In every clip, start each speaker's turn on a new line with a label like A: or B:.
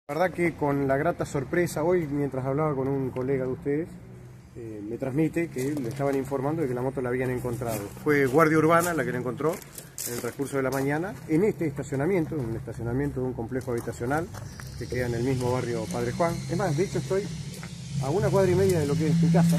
A: La verdad que con la grata sorpresa, hoy mientras hablaba con un colega de ustedes, me transmite que le estaban informando de que la moto la habían encontrado. Fue Guardia Urbana la que la encontró en el transcurso de la mañana, en este estacionamiento, en un estacionamiento de un complejo habitacional que queda en el mismo barrio Padre Juan. Es más, de hecho estoy a 1,5 cuadras de lo que es mi casa.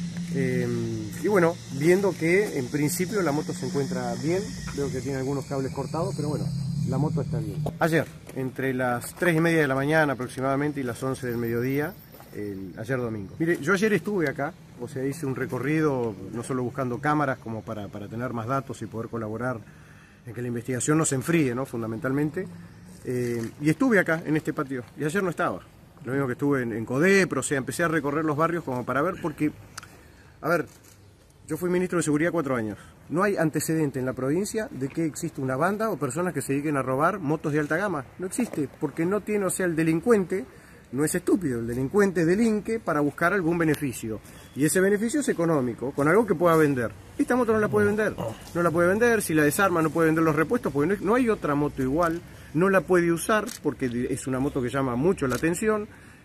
A: Y bueno, viendo que en principio la moto se encuentra bien, veo que tiene algunos cables cortados, pero bueno, la moto está bien. Ayer, entre las 3:30 de la mañana aproximadamente y las 11 del mediodía, ayer domingo. Mire, yo ayer estuve acá, o sea, hice un recorrido no solo buscando cámaras como para tener más datos y poder colaborar en que la investigación no se enfríe, ¿no? Fundamentalmente. Y estuve acá, en este patio, y ayer no estaba. Lo mismo que estuve en Codepro, o sea, empecé a recorrer los barrios como para ver, porque, a ver, yo fui ministro de Seguridad 4 años. No hay antecedente en la provincia de que existe una banda o personas que se dediquen a robar motos de alta gama. No existe, porque no tiene, o sea, el delincuente no es estúpido, el delincuente delinque para buscar algún beneficio. Y ese beneficio es económico, con algo que pueda vender. Esta moto no la puede vender, no la puede vender, si la desarma no puede vender los repuestos, porque no hay otra moto igual, no la puede usar porque es una moto que llama mucho la atención.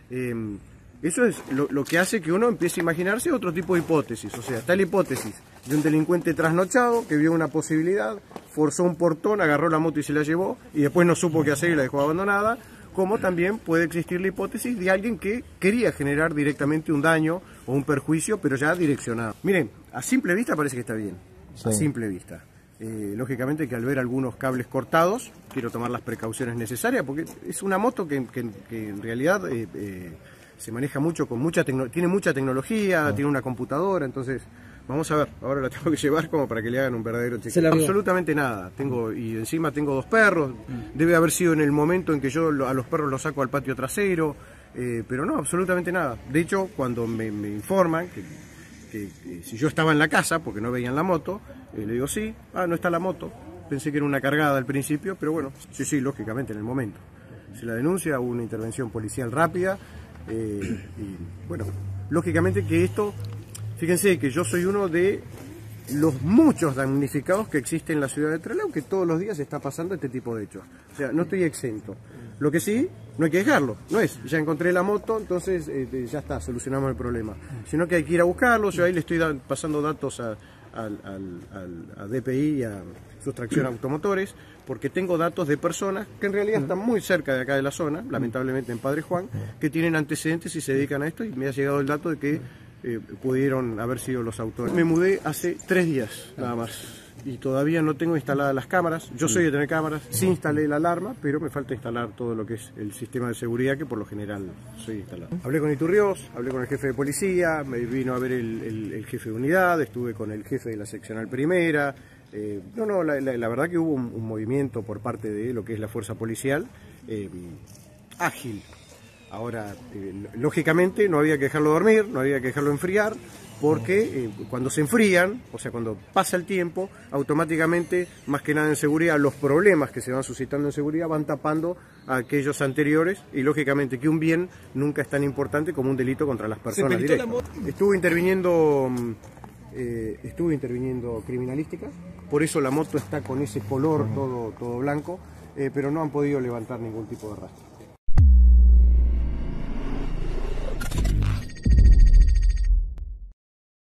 A: Eso es lo que hace que uno empiece a imaginarse otro tipo de hipótesis. O sea, está la hipótesis de un delincuente trasnochado que vio una posibilidad, forzó un portón, agarró la moto y se la llevó, y después no supo qué hacer y la dejó abandonada. Como también puede existir la hipótesis de alguien que quería generar directamente un daño o un perjuicio, pero ya direccionado. Miren, a simple vista parece que está bien, sí. A simple vista. Lógicamente que al ver algunos cables cortados, quiero tomar las precauciones necesarias, porque es una moto que en realidad se maneja mucho, con tiene mucha tecnología, tiene una computadora, entonces vamos a ver, ahora la tengo que llevar como para que le hagan un verdadero chequeo. Absolutamente nada, y encima tengo 2 perros, debe haber sido en el momento en que yo a los perros los saco al patio trasero, pero no, absolutamente nada. De hecho, cuando me informan que si yo estaba en la casa, porque no veían la moto, le digo sí, no está la moto, pensé que era una cargada al principio, pero bueno, sí, lógicamente en el momento. Se la denuncia, hubo una intervención policial rápida, y bueno, lógicamente que esto, fíjense que yo soy uno de los muchos damnificados que existen en la ciudad de Trelew, que todos los días está pasando este tipo de hechos. O sea, no estoy exento. Lo que sí, no hay que dejarlo, no es, ya encontré la moto, entonces ya está, solucionamos el problema. Sino que hay que ir a buscarlo, yo ahí le estoy pasando datos a DPI y a Sustracción Automotores, porque tengo datos de personas que en realidad están muy cerca de acá de la zona, lamentablemente en Padre Juan, que tienen antecedentes y se dedican a esto, y me ha llegado el dato de que pudieron haber sido los autores. Me mudé hace 3 días nada más y todavía no tengo instaladas las cámaras. Yo soy de tener cámaras, sí instalé la alarma, pero me falta instalar todo lo que es el sistema de seguridad, que por lo general soy instalado. Hablé con Iturriós, hablé con el jefe de policía, me vino a ver el jefe de unidad, estuve con el jefe de la seccional primera. La verdad que hubo un movimiento por parte de lo que es la fuerza policial, ágil. Ahora, lógicamente no había que dejarlo dormir, no había que dejarlo enfriar, porque cuando se enfrían, o sea, cuando pasa el tiempo, automáticamente, más que nada en seguridad, los problemas que se van suscitando en seguridad van tapando a aquellos anteriores, y lógicamente que un bien nunca es tan importante como un delito contra las personas directas. Estuvo interviniendo criminalística, por eso la moto está con ese color todo blanco, pero no han podido levantar ningún tipo de rastro.